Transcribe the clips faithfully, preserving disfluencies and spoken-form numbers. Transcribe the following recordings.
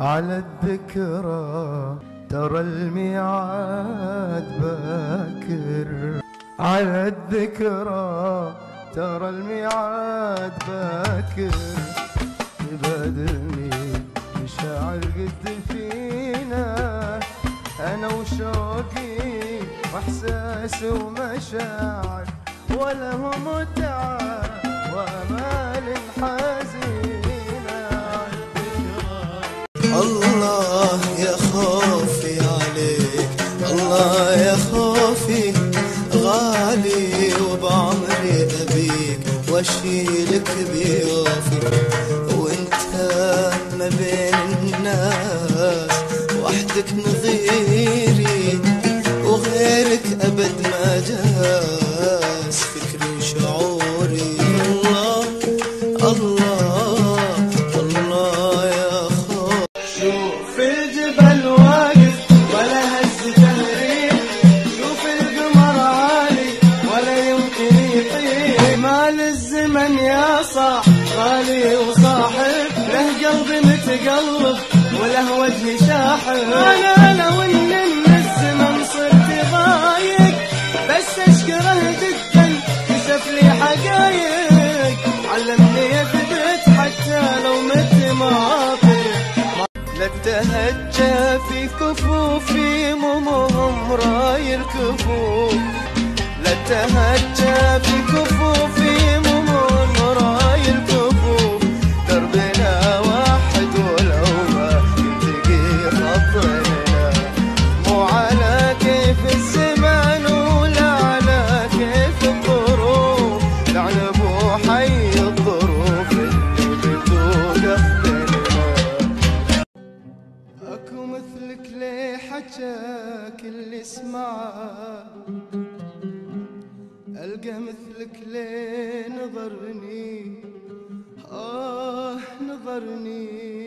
على الذكرى ترى الميعاد باكر، على الذكرى ترى الميعاد باكر، يبادلني مشاعر قد فينا، أنا وشوقي وإحساس ومشاعر، ولا هو متعة وأمال حزينة. الله يا خوفي عليك، الله يا خوفي غالي، وبعمري أبيك واشيلك بيوفي، وانت ما بين الناس وحدك نظيري، وغيرك أبد ما جاز فكري وشعوري. الله الله الله يا خوف، شوف الجبل واقف ولا هز تهريب، شوف القمر عالي ولا يمكن يطير، مال الزمن يا صاح غالي وصاحب، له قلبي متقلب وله وجهي شاحب، انا لو ان الزمن صرت ضايق، بس اشكره جدا كشف لي حقايق، علمني اثبت حتى لو مت ما اطيق، لا تهجى في كفوفي مهم راي الكفوف، لا تهجى في كفوفي مهم راي الكفوف، دربنا واحد ولو ما يلتقي خطنا، مو على كيف الزمان ولا على كيف الظروف، لعنبو حي الظروف اللي بتوقف بيننا. اكو مثلك ليه حجاك اللي سمعه، ألقى مثلك ليه نظرني، آه نظرني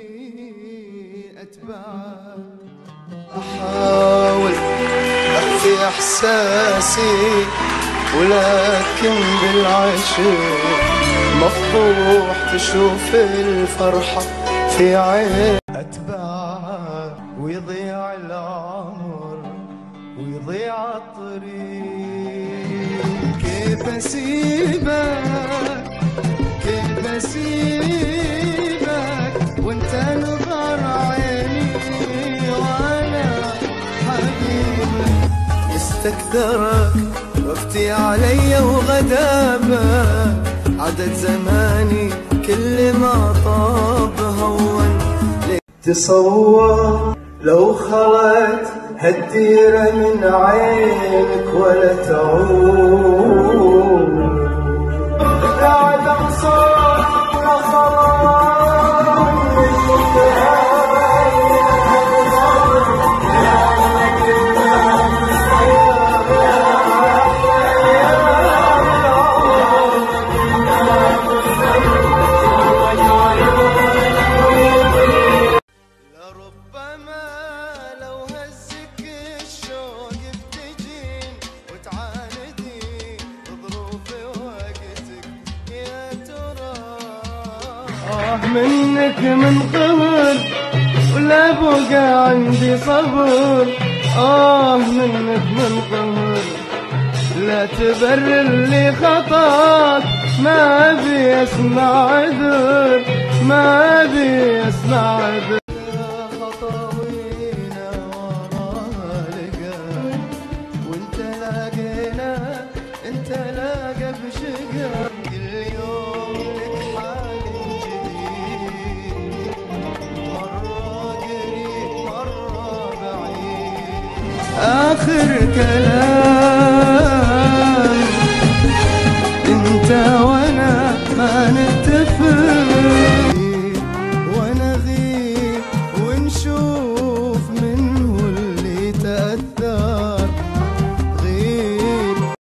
أتبعه، أحاول أخفي إحساسي ولكن بالعشق مفضوح تشوف الفرحة في عين، أتبعه ويضيع العمر ويضيع الطريق، كيف اسيبك كيف اسيبك وانت نظر عيني وانا حبيبك، استكثرك وقتي علي وغدابك، عدد زماني كل ما طاب هون، تصور لو خلت هالديرة من عينك ولا تعود، بعد عصار ولا آه منك من قهر ولا بقى عندي صبر، آه منك من قهر لا تبرر لي خطاك، ما أبي أسمع عذر ما أبي أسمع عذر، خطاوينا وراها لقى وانت لاقينا انت لاقى بشقى، كل يوم لك حال جديد، مرة قريب مرة بعيد، آخر كلام